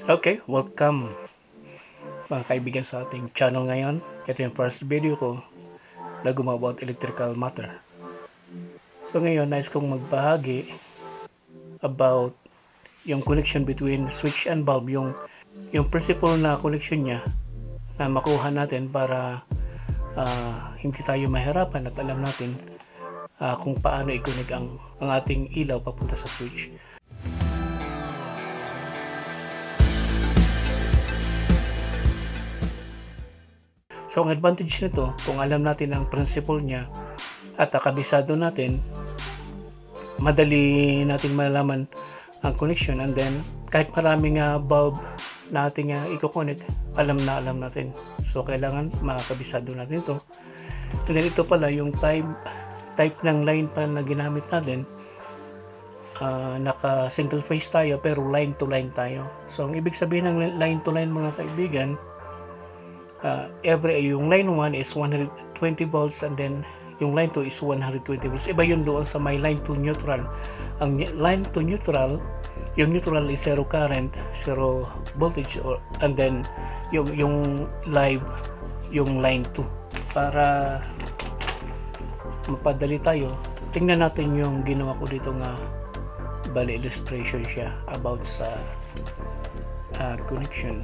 Okay, welcome mga kaibigan sa ating channel ngayon. Ito yung first video ko na gumawa about electrical matter. So ngayon, nais kong magbahagi about yung connection between switch and bulb, yung principle na connection niya na makuha natin para hindi tayo mahirapan at alam natin kung paano i-connect ang ating ilaw papunta sa switch. So ang advantage nito, kung alam natin ang principle niya at kabisado natin, madali nating malalaman ang connection, and then kahit maraming bulb na ating i-connect, alam natin. So kailangan makakabisado natin ito. And then ito pala yung type ng line pala na ginamit natin. Naka single phase tayo pero line to line tayo. So ang ibig sabihin ng line to line, mga kaibigan, yung line 1 is 120 volts, and then yung line 2 is 120 volts. Iba yun doon sa may line to neutral. Ang line to neutral, yung neutral is zero current, zero voltage, and then yung live, yung line 2. Para mapadali tayo, tingnan natin yung ginawa ko dito nga bali illustration siya about sa connection.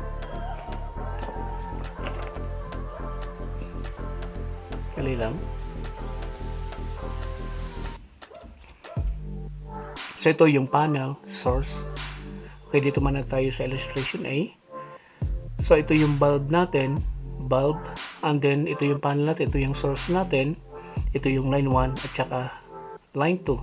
Kali lang. So ito yung panel source. Okay, dito man tayo sa illustration A. So ito yung bulb natin, bulb, and then ito yung panel natin, ito yung source natin, ito yung line 1 at saka line 2.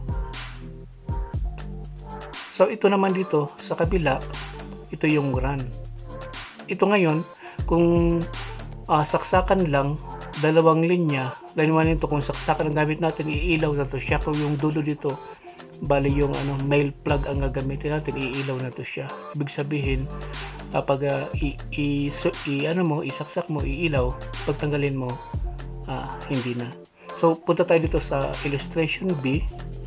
So ito naman dito sa kabila, ito yung ground. Ito ngayon, kung saksakan lang, dalawang linya, line 1 ito, kung saksakan ang gamit natin, iilaw na to siya. Kung yung dulo dito, bali yung male plug ang gagamitin natin, iilaw na to siya. Ibig sabihin, kapag isaksak mo, iilaw, pagtanggalin mo, hindi na. So punta tayo dito sa illustration B.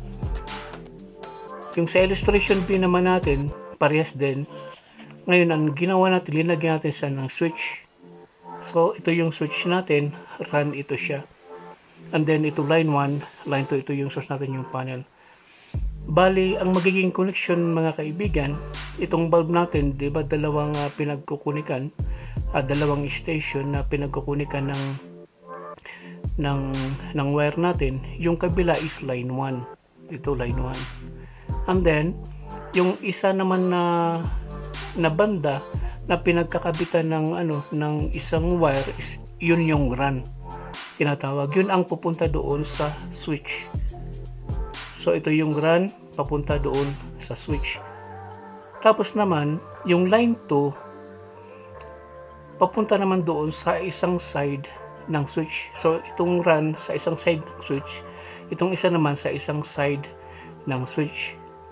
Yung sa illustration B naman natin, parehas din. Ngayon, ang ginawa natin, linagyan natin sa ng switch. So ito yung switch natin, run ito siya. And then ito line 1, line 2, ito yung source natin, yung panel. Bali, ang magiging connection, mga kaibigan, itong bulb natin, di ba, dalawang pinagkukunikan, dalawang station na pinagkukunikan ng wire natin. Yung kabila is line 1. Ito line 1. And then yung isa naman na banda na pinagkakabitan ng isang wire is yun yung run, tinatawag. Yun ang pupunta doon sa switch. So ito yung run papunta doon sa switch. Tapos naman yung line 2 papunta naman doon sa isang side ng switch. So itong run sa isang side ng switch, itong isa naman sa isang side ng switch.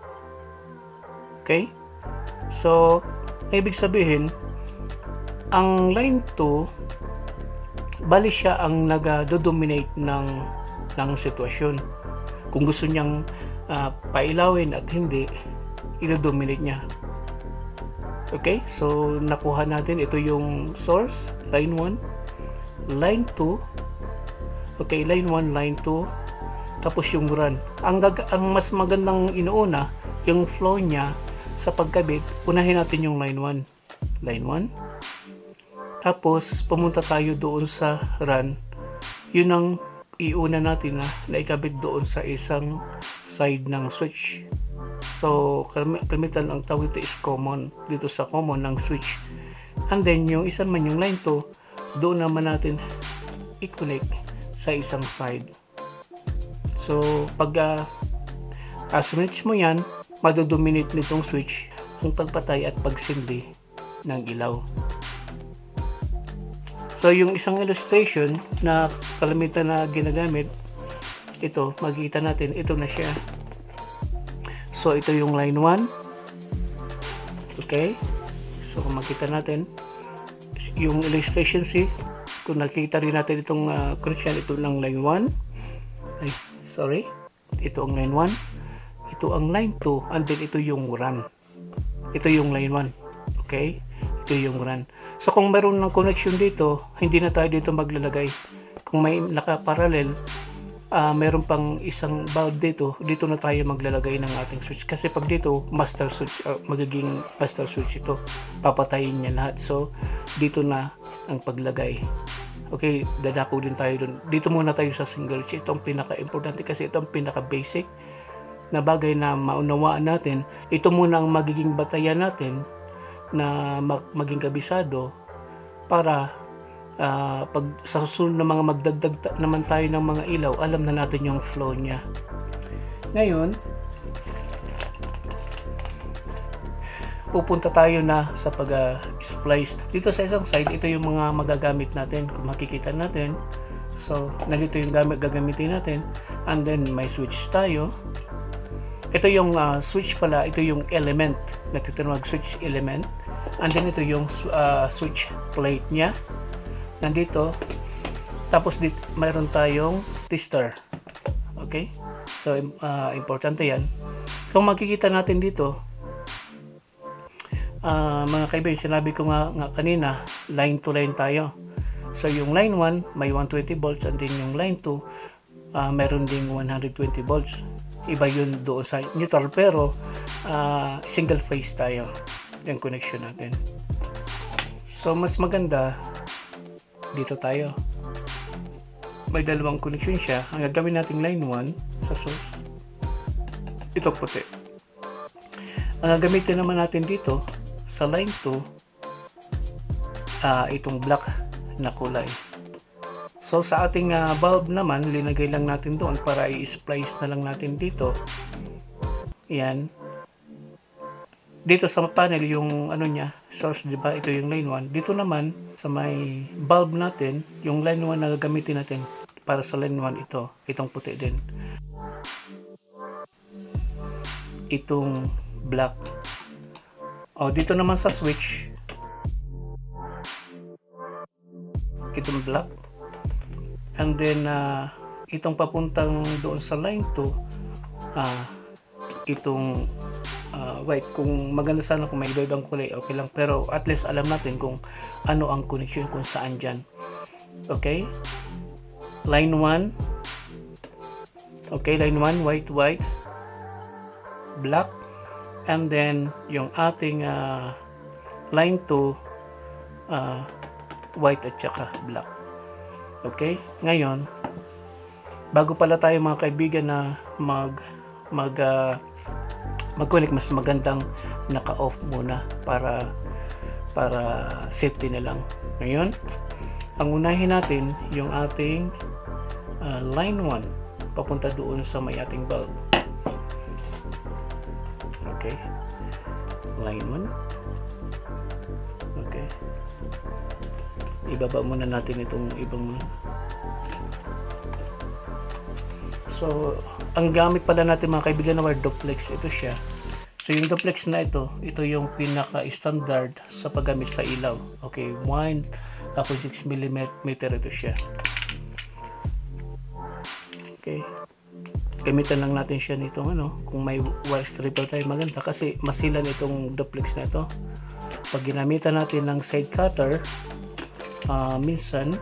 Okay? So ibig sabihin, ang line 2, bali siya ang nag-dominate ng sitwasyon. Kung gusto niyang pailawin at hindi, i-dominate niya. Okay? So nakuha natin, ito yung source, line 1, line 2. Okay, line 1, line 2, tapos yung run. Ang mas magandang inuuna, yung flow niya sa pagkabit, unahin natin yung line 1. Line 1. Tapos, pumunta tayo doon sa run. Yun ang iuna natin na ikabit doon sa isang side ng switch. So, kalimitan ang tawag ito is common. Dito sa common ng switch. And then, yung isa naman, yung line 2, doon naman natin i-connect sa isang side. So, pag switch mo yan, madodominate nitong switch ang pagpatay at pagsindi ng ilaw. So yung isang illustration na kalimitan na ginagamit, ito, makikita natin, ito na siya. So ito yung line 1. Okay? So kung makita natin yung illustration C, kung nakita rin natin itong connection, ito ng line 1. Ay, sorry. Ito ang line 1. Ito ang line 2, and then ito yung run. Ito yung line Okay? Ito yung run. So kung meron ng connection dito, hindi na tayo dito maglalagay. Kung may naka-parallel, meron pang isang bulb dito na tayo maglalagay ng ating switch. Kasi pag dito, master switch, magiging master switch ito. Papatayin niya lahat. So, dito na ang paglagay. Okay, dadako din tayo dun. Dito muna tayo sa single switch. Ito ang pinaka-importante kasi ito ang pinaka-basic na bagay na maunawaan natin. Ito muna ang magiging batayan natin na maging kabisado para pag sa susunod na mga magdagdag naman tayo ng mga ilaw, alam na natin yung flow niya. Ngayon, pupunta tayo na sa pag-splice. Dito sa isang side, ito yung mga magagamit natin. Kung makikita natin, so nandito yung gagamitin natin, and then may switch tayo. Ito yung switch pala, ito yung element, natitinawag switch element, and then ito yung switch plate niya nandito. Tapos dito mayroon tayong tester. Okay, so importante yan. Kung makikita natin dito, mga kaibigan, sinabi ko nga kanina, line to line tayo. So yung line 1 may 120 volts, and then yung line 2 meron ding 120 volts. Iba yun doon sa neutral, pero single phase tayo yung connection natin. So mas maganda dito tayo, may dalawang connection siya. Ang gagawin nating line 1 sa source, ito puti. Ang gagamitin naman natin dito sa line 2, itong black na kulay. So sa ating bulb naman, linagay lang natin doon para i-splice na lang natin dito. Yan. Dito sa panel yung ano niya, source, di ba? Ito yung line 1. Dito naman sa may bulb natin, yung line 1 na gagamitin natin para sa line 1, itong puti din. Itong black. Dito naman sa switch, itong black. And then itong papuntang doon sa line 2, itong white. Kung maganda sana kung may iba-ibang kulay, okay lang, pero at least alam natin kung ano ang connection, kung saan dyan. Okay, line 1, okay, line 1 white, black, and then yung ating line 2 white at saka black. Okay, ngayon bago pala tayo mga kaibigan na mag-connect, mas magandang naka-off muna para safety na lang. Ngayon, ang unahin natin yung ating line 1 papunta doon sa may ating bulb. Okay, line 1. Okay, ibaba muna natin itong ibang. So ang gamit pala natin mga kaibigan na wire duplex, ito siya. So yung duplex na ito yung pinaka standard sa paggamit sa ilaw. Okay, 1.6 mm ito siya. Okay, gamitan lang natin siya nitong kung may wire stripper tayo, maganda kasi masilan itong duplex na ito. Pag ginamitan natin ng side cutter, minsan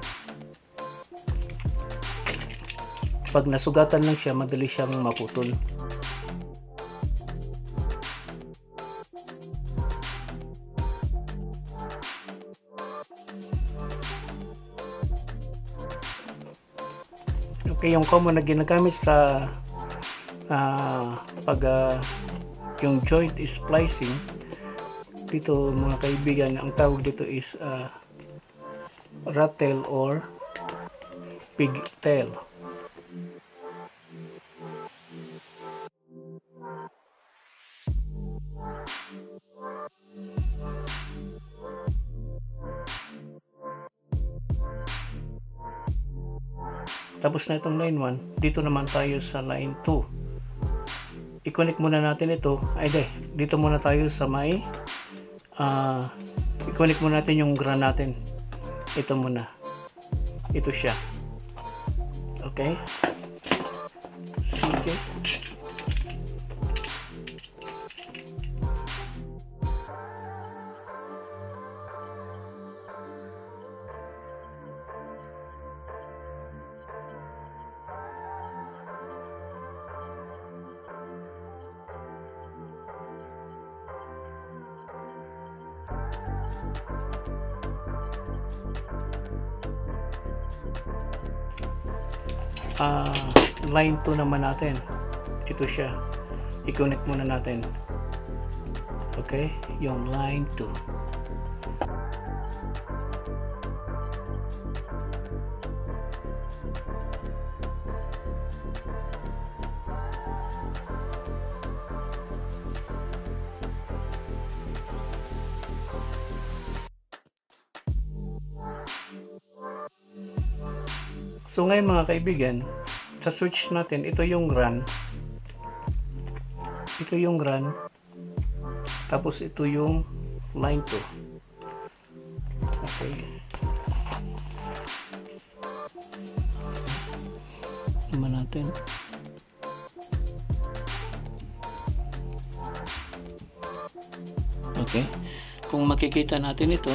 pag nasugatan lang siya, madali siyang maputol. Okay, yung common na ginagamit sa pag yung joint splicing dito mga kaibigan, ang tawag dito is rat tail or pigtail. Tapos na itong line 1, dito naman tayo sa line 2. I-connect muna natin ito. Dito muna tayo sa may i-connect muna natin yung ground natin. Ito muna. Ito siya. Okay? Sige. Line 2 naman natin, ito siya, i-connect muna natin. Okay, yung line 2. So ngayon mga kaibigan, sa switch natin, ito yung run, tapos ito yung line 2. Okay, naman natin. Okay, kung makikita natin ito,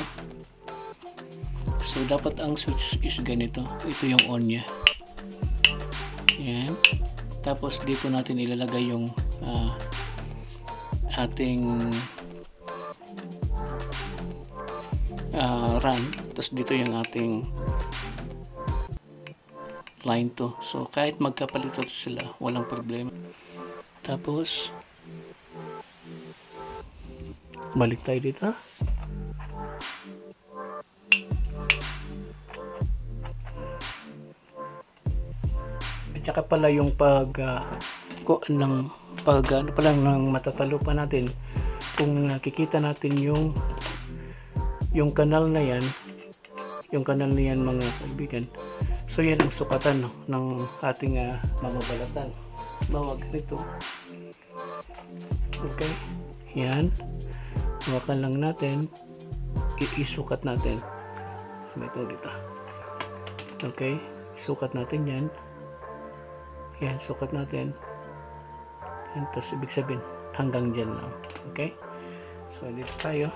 so dapat ang switch is ganito. Ito yung on nya. Yan. Tapos dito natin ilalagay yung ating run. Tapos dito yung ating line 2. So kahit magkapalit sila, walang problema. Tapos balik tayo dito. Tsaka pala yung ano pa lang ng matatalo pa natin, kung nakikita natin yung kanal na yan, mga kaibigan. So yan ang sukatan, no, ng ating mamabalatan. Bawag nito. Okay, yan, hawakan lang natin, isukat natin. Ito dito. Okay, isukat natin yan. Yan, sukat natin. Yan, tapos ibig sabihin hanggang dyan lang. Okay, so dito tayo.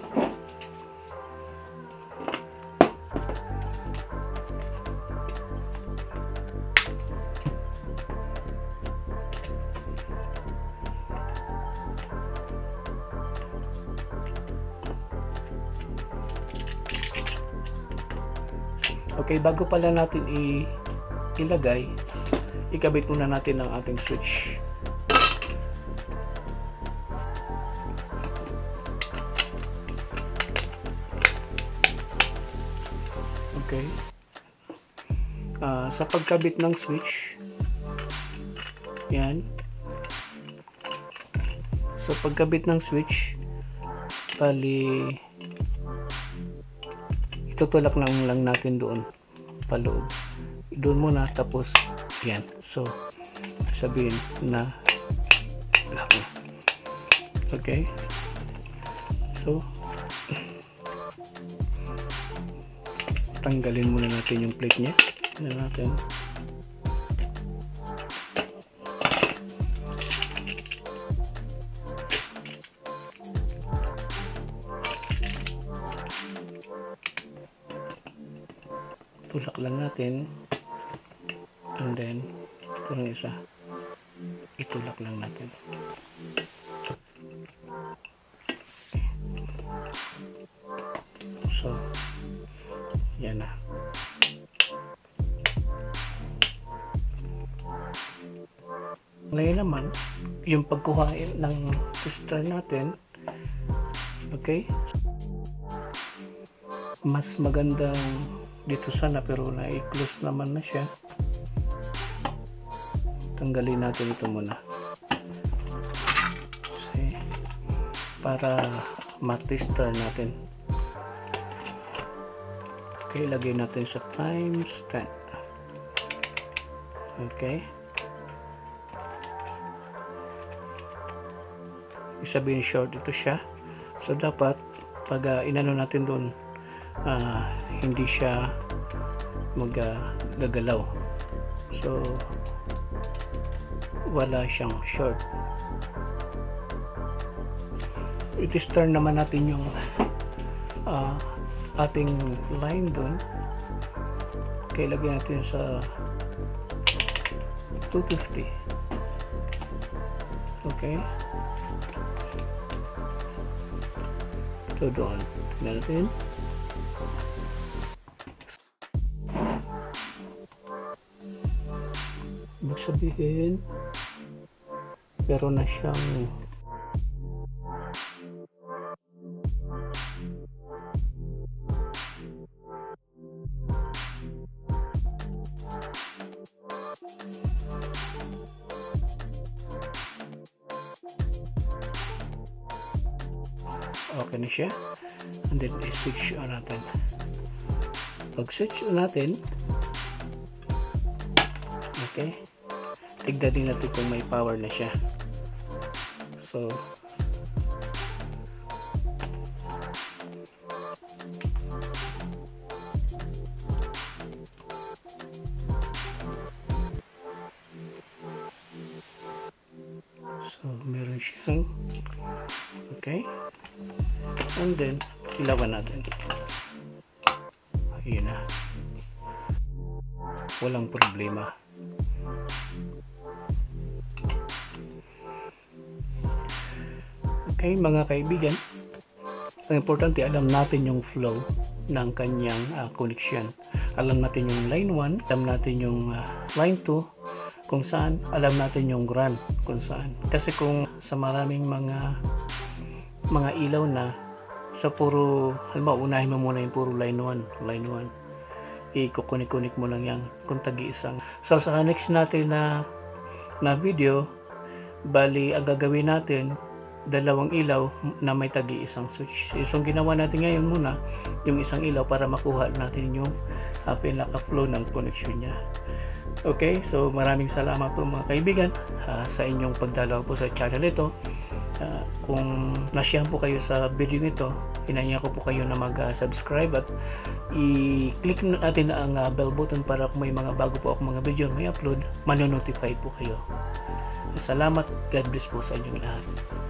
Okay, bago pala natin ilagay, ikabit muna natin ang ating switch. Okay, sa pagkabit ng switch, yan, so pagkabit ng switch, bali itutulak lang natin doon paloob, doon muna, tapos yan. So sabihin na okay, so tanggalin muna natin yung plate nya natin. Tulak lang natin, and then ito yung isa, itulak lang natin. So yan na. Ngayon naman yung pagkuha ng tester natin, okay, mas magandang dito sana, pero na-close naman na siya. Tanggalin natin ito muna kasi para matester natin. Okay, lagay natin sa times 10. Okay, isabihin short ito siya. So dapat pag inano natin doon, hindi siya magagalaw. So wala siyang short. I-tester naman natin yung ating line doon. Okay, lagyan natin sa 250. Okay, ito doon Tingnan natin. Ibig sabihin, meron na siyang okay na siya. And then i-switch on natin. Pag switch on natin, okay, tignan din natin kung may power na siya. So meron siyang okay, and then ilawan natin. Ayun na, walang problema. Okay mga kaibigan, ang importante alam natin yung flow ng kanyang connection. Alam natin yung line 1, alam natin yung line 2 kung saan, alam natin yung ground kung saan. Kasi kung sa maraming mga ilaw na sa puro, halimbawa unahin mo muna yung puro line 1, ikukunik-kunik mo lang yan kung tagi-isang. So sa next natin na video, bali ang gagawin natin, dalawang ilaw na may tagi-isang switch. So ginawa natin ngayon muna yung isang ilaw para makuha natin yung pinaka-flow ng connection niya. Okay, so maraming salamat po mga kaibigan sa inyong pagdalaw po sa channel ito. Kung nasyahan po kayo sa video nito, hinanya ko po kayo na mag-subscribe at i-click natin ang bell button para kung may mga bago po ako mga video may upload, manonotify po kayo. Salamat, God bless po sa inyong lahat.